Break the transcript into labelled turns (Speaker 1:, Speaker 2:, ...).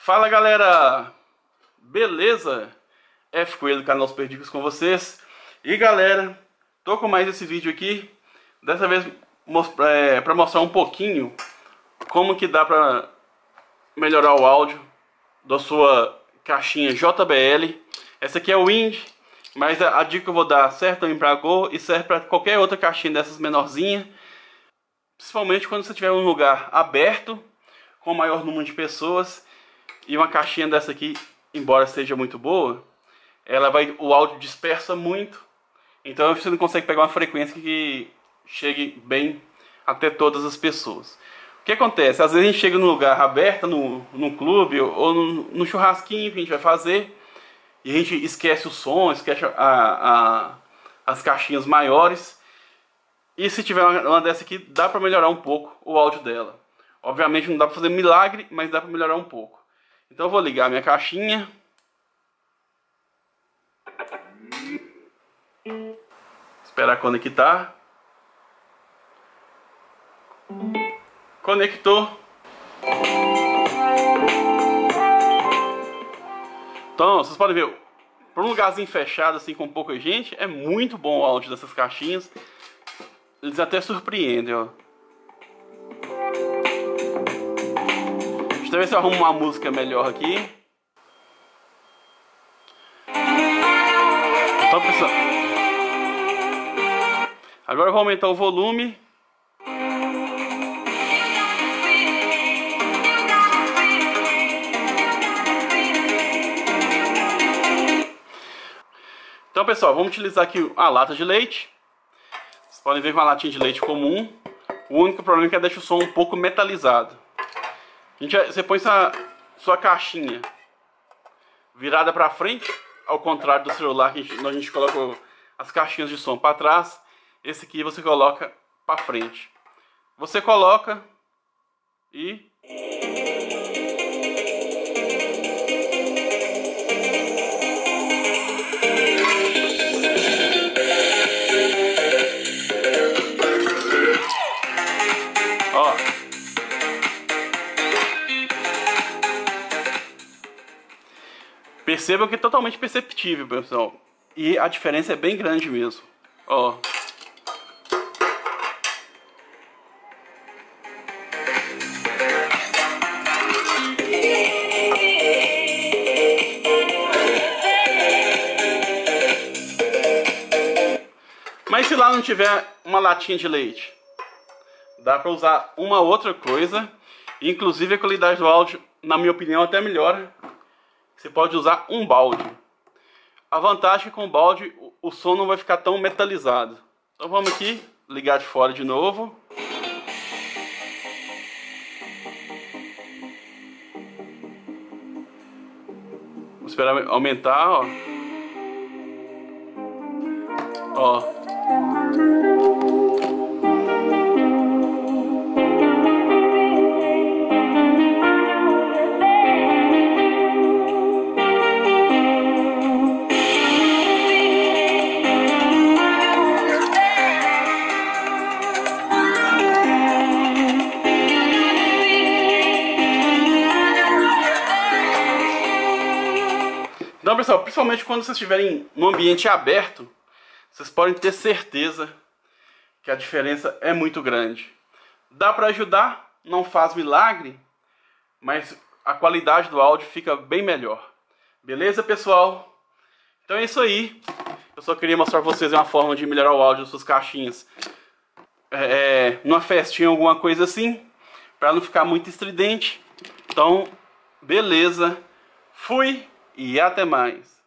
Speaker 1: Fala galera, beleza? F Coelho do canal Super Dicas com vocês. E galera, tô com mais esse vídeo aqui. Dessa vez para mostrar um pouquinho como que dá pra melhorar o áudio da sua caixinha JBL. Essa aqui é o Wind, mas a dica que eu vou dar serve também para Go e serve para qualquer outra caixinha dessas menorzinha. Principalmente quando você estiver em um lugar aberto, com maior número de pessoas. E uma caixinha dessa aqui, embora seja muito boa, o áudio dispersa muito. Então você não consegue pegar uma frequência que chegue bem até todas as pessoas. O que acontece? Às vezes a gente chega num lugar aberto, num clube ou no churrasquinho que a gente vai fazer, e a gente esquece o som, esquece as caixinhas maiores. E se tiver uma dessa aqui, dá para melhorar um pouco o áudio dela. Obviamente não dá para fazer milagre, mas dá para melhorar um pouco. Então eu vou ligar minha caixinha. Esperar conectar. Conectou. Então vocês podem ver, para um lugarzinho fechado assim com pouca gente, é muito bom o áudio dessas caixinhas. Eles até surpreendem, ó. Deixa eu ver se eu arrumo uma música melhor aqui. Então, pessoal, agora eu vou aumentar o volume. Então, pessoal, vamos utilizar aqui a lata de leite. Vocês podem ver com uma latinha de leite comum. O único problema é que deixa o som um pouco metalizado. Você põe sua caixinha virada para frente, ao contrário do celular que a gente coloca as caixinhas de som para trás. Esse aqui você coloca para frente. Você coloca e percebam que é totalmente perceptível, pessoal. E a diferença é bem grande mesmo. Ó. Mas se lá não tiver uma latinha de leite, dá para usar uma outra coisa. Inclusive a qualidade do áudio, na minha opinião, até melhora. Você pode usar um balde. A vantagem é que com o balde o som não vai ficar tão metalizado. Então vamos aqui, ligar de fora de novo. Vou esperar aumentar, ó. Ó. Então, pessoal, principalmente quando vocês estiverem num ambiente aberto, vocês podem ter certeza que a diferença é muito grande. Dá para ajudar, não faz milagre, mas a qualidade do áudio fica bem melhor. Beleza, pessoal? Então é isso aí. Eu só queria mostrar para vocês uma forma de melhorar o áudio das suas caixinhas. Numa festinha, alguma coisa assim, para não ficar muito estridente. Então, beleza. Fui! E até mais.